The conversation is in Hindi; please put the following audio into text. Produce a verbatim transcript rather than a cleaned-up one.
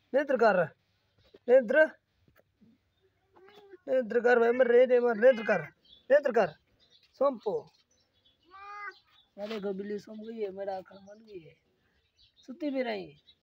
नेत्र कर नेत्र नेत्र कर भाई मर रे दे मर नेत्र कर नेत्र कर सोंपो अरे गो बिल्ली सोम गई है मेरा आंखन मन गई है सुती भी रही।